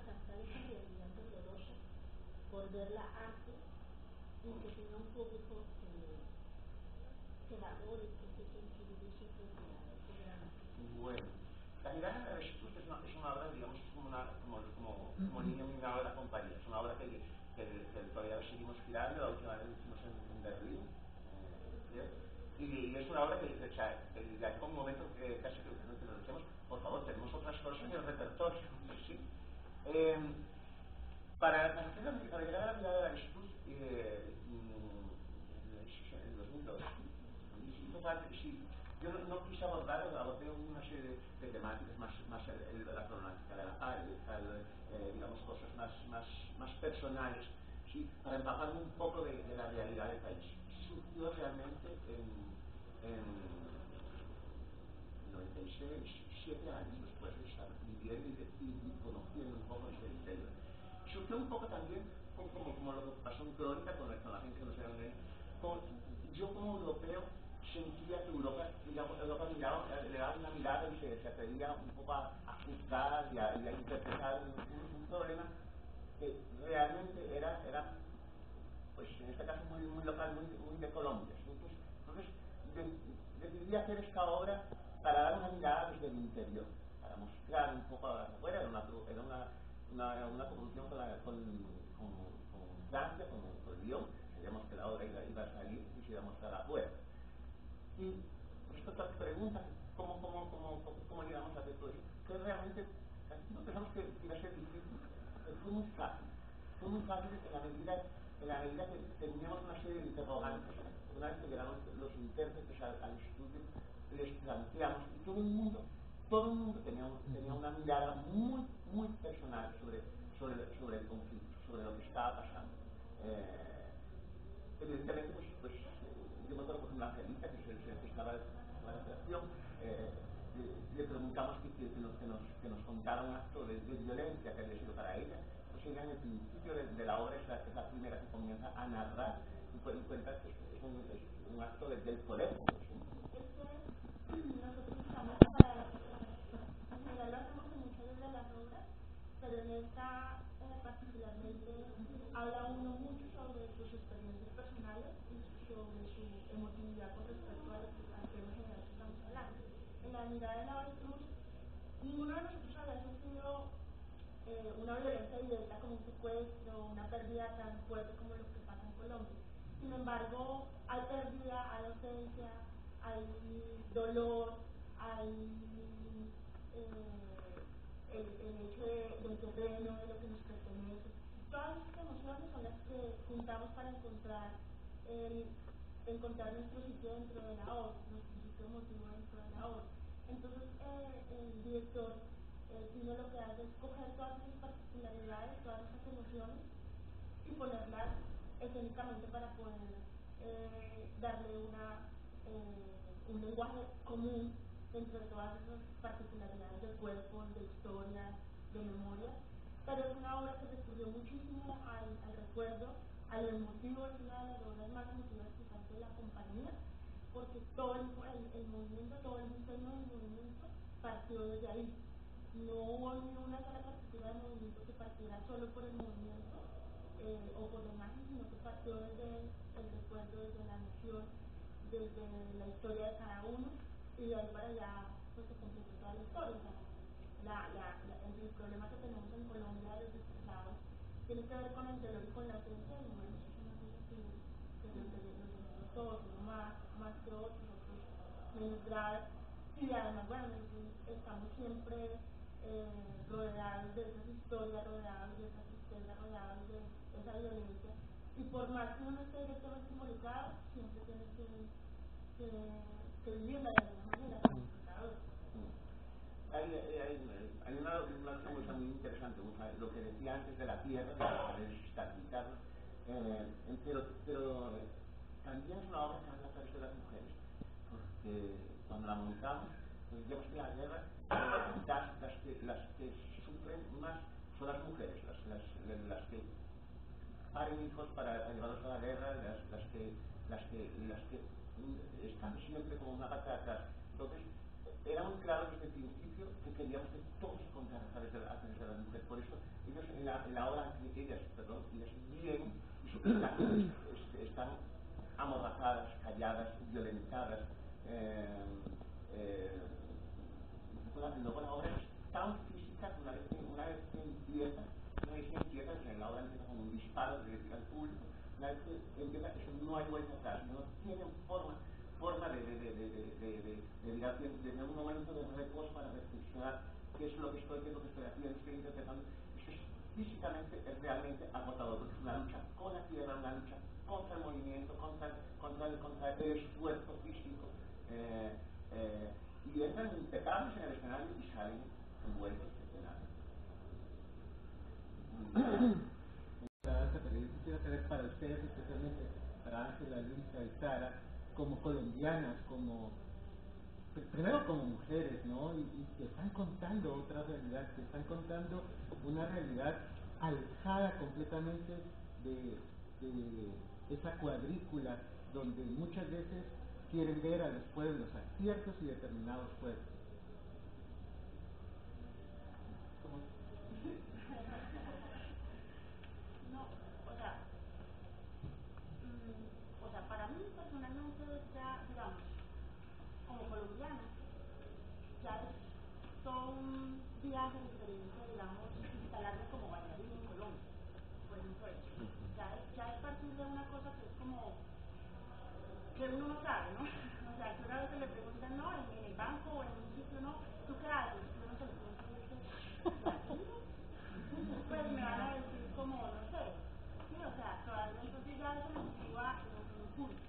alcanzar esa realidad dolorosa por ver la arte y que tenga un público que valore, que se sensibilice frente a ese gran arte. Bueno, la mirada de Jesús es una obra, digamos, como niño mimado de la compañía. Es una obra que todavía seguimos girando, la última vez lo hicimos en Berlín, creo. Y es una obra que hay un momento que casi que nos decíamos, por favor, tenemos otras cosas en el repertorio. ¿Sí? Para llegar a la mirada de Jesús en 2002, hizo falta que sí. Yo no quise abordé una serie de temáticas más la problemática de la paz, digamos, cosas más personales, ¿sí? Para empaparme un poco de la realidad del país. Surgió realmente en 96, 7 años después de estar viviendo y conociendo un poco este interior. Surgió un poco también, como lo que pasó en Crónica con la gente que nos era de yo como europeo sentía que Europa miraba, le daba una mirada y se atrevía un poco a juzgar y a interpretar un problema que realmente era pues en este caso muy local, muy de Colombia. Entonces decidí hacer esta obra para dar una mirada desde el interior, para mostrar un poco a afuera. Era una producción con Francia, con Lyon. Sabíamos que la obra iba a salir y se iba a mostrar afuera. Y respecto a tu pregunta, ¿cómo llegamos a hacer todo eso? Que realmente no pensamos que iba a ser difícil, pero fue muy fácil. Fue muy fácil en la medida que teníamos una serie de interrogantes. Una vez que llegaron los intérpretes al estudio, les planteamos, y todo el mundo tenía una mirada muy personal sobre el conflicto, sobre lo que estaba pasando. Evidentemente, pues yo me acuerdo con una Angelita, que estaba en la recepción, le preguntamos que nos contara un acto de violencia que había sido para ella. Pues ella en el principio de la obra es la primera que comienza a narrar y cuenta que es un acto del colegio. Nosotros estamos en general lo hacemos en muchas de las obras, pero en esta particularmente habla uno mucho sobre sus experiencias personales y sobre su emotividad con respecto al tema general que estamos hablando. En la mirada de la avestruz, ninguno de nosotros había sufrido una violencia directa como un secuestro, una pérdida tan fuerte como lo que pasa en Colombia. Sin embargo, hay pérdida, hay ausencia, hay dolor, hay el hecho del terreno, de lo que nos pertenece. Todas estas emociones son las que juntamos para encontrar nuestro sitio dentro de la obra, nuestro sitio emotivo dentro de la obra. Entonces, el director Pino lo que hace es coger todas esas particularidades, todas esas emociones y ponerlas escénicamente para poder darle un lenguaje común dentro de todas esas particularidades del cuerpo, de historia, de memoria. Pero es una obra que recurrió muchísimo al recuerdo, a lo emotivo. Es una de las obras más emotivas quizás de la compañía, porque todo el movimiento, todo el diseño del movimiento partió desde ahí. No hubo ni una sola partitura del movimiento que partiera solo por el movimiento o por la imagen, sino que partió desde el recuerdo, desde la noción, desde la historia de cada uno, y de ahí para allá pues se completó toda la historia. El problema que tenemos en Colombia de los desplazados tiene que ver con el dolor y con la ausencia, y bueno, eso es una cosa que lo tenemos todos, uno más que otros menos graves, y además, bueno, nosotros estamos siempre rodeados de esas historias, rodeados de esa tristeza, rodeados de esa violencia, y por más que uno no esté directamente involucrado, siempre tiene que vivirla de alguna manera como espectador. Hay una cosa muy interesante, lo que decía antes de la tierra, de desestabilizarla, pero también es una obra que habla a través de las mujeres, porque cuando la montamos, pues vemos que la guerra, las que sufren más son las mujeres, las que paren hijos para llevarlos a la guerra, las que están siempre como una pata atrás. Entonces, era muy claro desde el principio que queríamos que todo se contara a través de las mujeres. Por eso ellos en la obra, ellas bien, están amordazadas, calladas, violentadas. Luego la obra es tan física que una vez que empieza, en la obra empieza con un disparo directo al público, una vez que empieza, eso no hay vuelta atrás, no tienen forma de tener un momento de reposo para reflexionar qué es lo que estoy haciendo, estoy interpretando. Eso es, físicamente es realmente agotador, porque es una lucha con la tierra, una lucha contra el movimiento, contra el esfuerzo físico, y entran impecables en el escenario y salen envueltos en escenario. Yo quisiera saber para ustedes, especialmente para Ángela, Luisa y Sara, como colombianas, primero como mujeres, ¿no? Y que están contando otra realidad, que están contando una realidad alejada completamente de esa cuadrícula donde muchas veces quieren ver a los pueblos, a ciertos y determinados pueblos. Para mí personalmente ya, digamos, como colombiana, ya es todo un viaje de experiencia, digamos, instalarme como bailarina en Colombia, por ejemplo eso. Ya es partir de una cosa que es como, que uno no sabe, ¿no? O sea, que una vez se le preguntan, no, en el banco o en un sitio, no, ¿tú qué haces? Yo no se le pregunto, ¿latino? Pues me van a decir como, no sé, sí, o sea, todavía entonces ya eso me sitúa en un punto.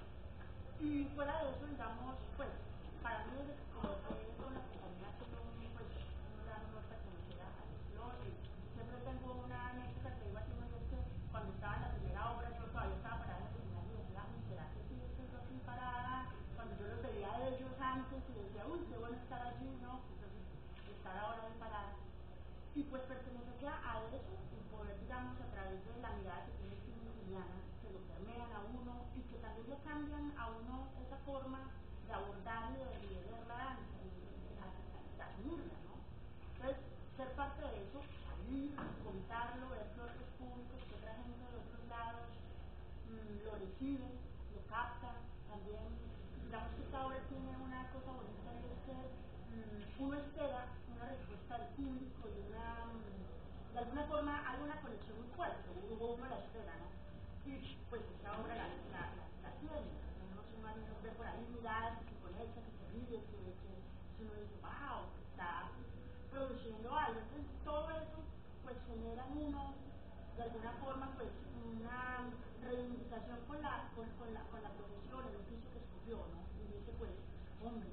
Y fuera de eso, digamos, pues, para mí desde que comencé con la compañía ha sido un gran honor pertenecer a Explore. Siempre tengo una anécdota que digo aquí, y es que cuando estaba en la primera obra, yo todavía estaba parada en el escenario y decía, ¿será que sí estoy yo aquí parada? Cuando yo los veía a ellos antes y decía, uy, qué bueno estar allí, ¿no? Entonces, estar ahora ahí parada. Y pues pertenecer ya a eso, y poder, digamos, a través de la mirada que tiene Juliana, que lo permean a uno y que también le cambian a uno esa forma de abordar y de ver la danza, de asumirla, ¿no? Entonces, ser parte de eso, salir, contarlo, ver que otros públicos, que otra gente de otros lados lo reciben, lo captan, también, digamos que esta obra tiene una cosa bonita y es que uno espera una respuesta del público y de alguna forma hay una conexión muy fuerte, uno la espera, ¿no? Y pues esta obra la tiene, uno ve por ahí miradas que se conecta, que se ríe, que uno dice, wow, está produciendo algo. Entonces todo eso pues genera en uno de alguna forma pues una reivindicación con la profesión, el oficio que escogió, ¿no? Y dice pues, hombre,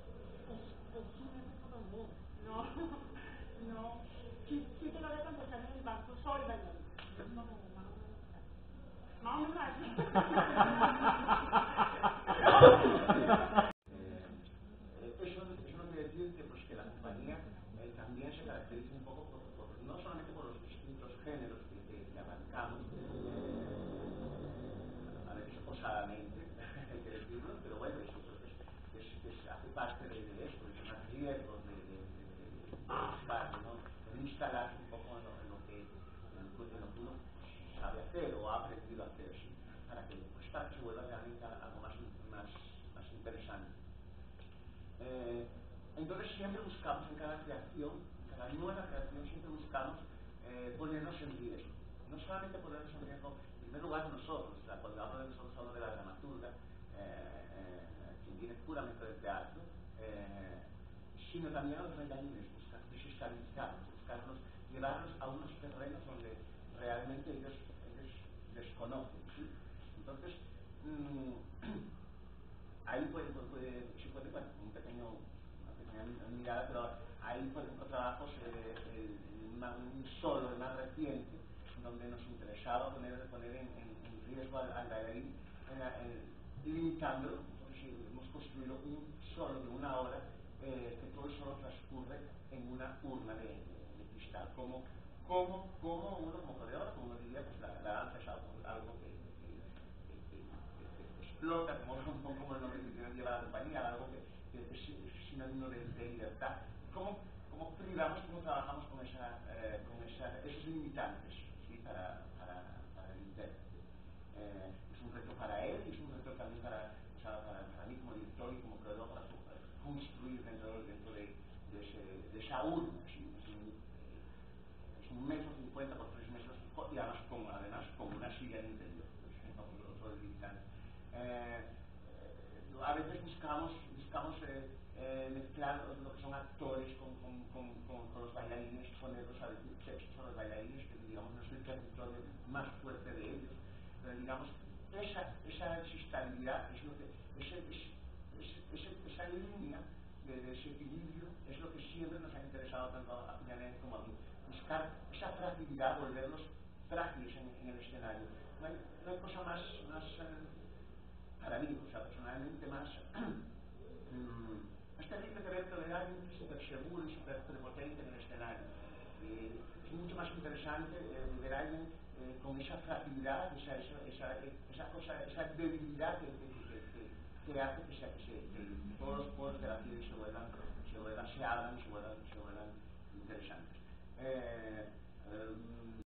es un éxito también, no, sí te lo voy a contestar en el banco, soy bailarina, es como más o menos así. Eso no quiere decir que la compañía también se caracteriza un poco no solamente por los distintos géneros que abarcamos, a veces osadamente, hay que decirlo, pero bueno, hace parte de esto, de tomar riesgos, de estar, ¿no? De instalarse un poco en lo que uno sabe hacer o ha aprendido a hacer, ¿sí? para que se vuelva realmente algo más interesante. Entonces siempre buscamos en cada creación, cada nueva creación, siempre buscamos ponernos en riesgo. No solamente ponernos en riesgo, en primer lugar nosotros, o sea, cuando hablo de nosotros hablo de la dramaturga, quien viene puramente del teatro, sino también a los bailarines, buscar desestabilizarlos, llevarlos a unos terrenos donde realmente ellos desconocen, ¿sí? Entonces, ahí se puede una pequeña mirada, pero hay por ejemplo trabajos un solo más reciente donde nos interesaba poner en riesgo al bailarín limitándolo. Entonces hemos construido un solo de una hora que todo el solo transcurre en una urna de cristal, como uno como coreógrafo, como diría, pues la danza es algo que explota, como el nombre que tiene lleva la compañía, algo que sinónimo de libertad. ¿Cómo privamos, cómo trabajamos con esos limitantes, ¿sí? para el intérprete? Es un reto para él y es un reto también para mí como director y como creador, para construir dentro de esa urna. ¿Sí? Es un metro 50 por 3 metros y además con una silla en el interior, otro limitante. A veces buscamos mezclar lo que son actores con los bailarines, ponerlos a decir textos a los bailarines, que digamos no es el territorio más fuerte de ellos, pero digamos esa estabilidad es lo que esa línea de ese equilibrio es lo que siempre nos ha interesado tanto a Janet como a mí, buscar esa fragilidad, volverlos frágiles en el escenario. No hay cosa más para mí, personalmente más terrible que ver que alguien súper seguro y súper prepotente en el escenario. Es mucho más interesante ver a alguien con esa fragilidad, esa debilidad que hace que todos los poros de la piel se abran y se vuelvan interesantes.